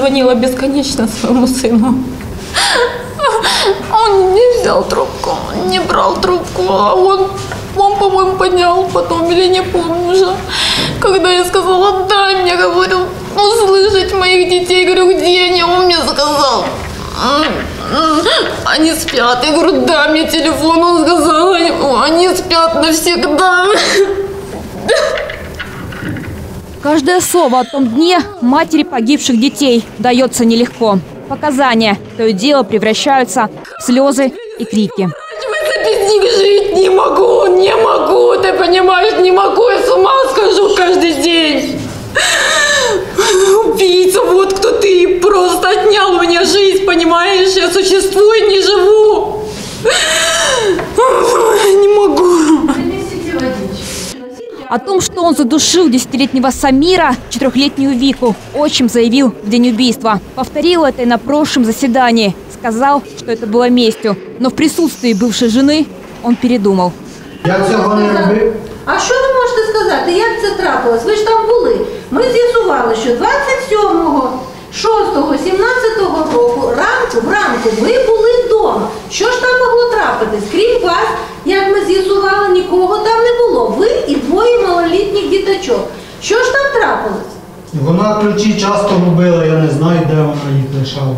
звонила бесконечно своему сыну. Он не взял трубку, не брал трубку, а он, по-моему, поднял потом, или не помню уже. Когда я сказала, дай мне, говорю, услышать моих детей, говорю, где они, он мне сказал, они спят. Я говорю, дай мне телефон, он сказал, они спят навсегда. Каждое слово о том дне матери погибших детей дается нелегко. Показания то и дело превращаются в слезы и крики. Без них жить не могу, ты понимаешь, не могу, я с ума схожу каждый день. Убийца, вот кто ты, просто отнял у меня жизнь, понимаешь, я существую, не живу. Не могу. О том, что он задушил 10-летнего Самира, 4-летнюю Вику, отчим заявил в день убийства. Повторил это и на прошлом заседании. Сказал, что это было местью. Но в присутствии бывшей жены он передумал. Я цього не робив. А що ви можете сказати, як це трапилось? Ви ж там були. Ми з'ясували, що 27-го, 6-го, 17-го року вранку ви були вдома. Що ж там могло трапитись? Крім вас, як ми з'ясували, нікого там не було. Ви і двоє малолітніх діточок. Що ж там трапилось? Вона ключі часто губила, я не знаю, де вона їх лишала.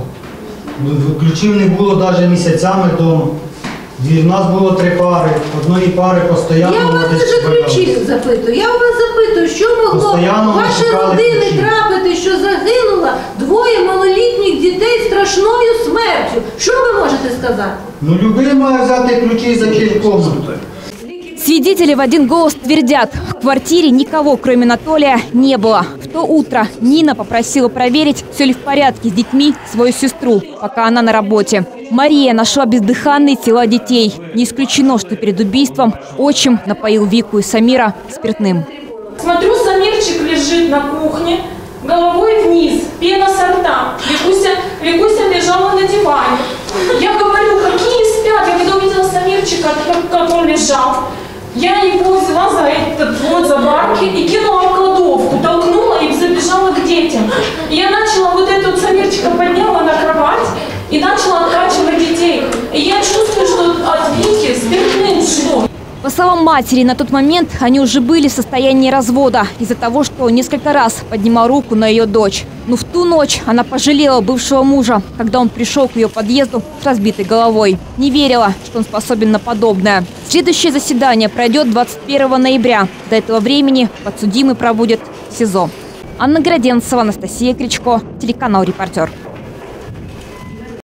Ключів не було навіть місяцями вдома. В нас було 3 пари, одної пари постійно. Я у вас вже ключі запитую. Я у вас запитую, що могло вашій родині трапити, що загинуло 2 малолітніх дітей страшною смертю. Що ви можете сказати? Ну, любий має взяти ключі за кільком. Свидетели в один голос твердят, в квартире никого, кроме Анатолия, не было. В то утро Нина попросила проверить, все ли в порядке с детьми свою сестру, пока она на работе. Мария нашла бездыханные тела детей. Не исключено, что перед убийством отчим напоил Вику и Самира спиртным. Смотрю, Самирчик лежит на кухне, головой вниз, пена со рта. Викуся лежала на диване. Я говорю, какие спят? Я когда увидела Самирчика, как он лежал, я его взяла за за барки и кинула в кладовку, толкнула и забежала к детям. И я начала вот этого Самирчика подняла на кровать и начала откачивать детей. И я чувствую, что от Вики спиртным шло. По словам матери, на тот момент они уже были в состоянии развода из-за того, что несколько раз поднимал руку на ее дочь. Но в ту ночь она пожалела бывшего мужа, когда он пришел к ее подъезду с разбитой головой. Не верила, что он способен на подобное. Следующее заседание пройдет 21 ноября. До этого времени подсудимый проводит СИЗО. Анна Граденцева, Анастасия Кричко, телеканал «Репортер».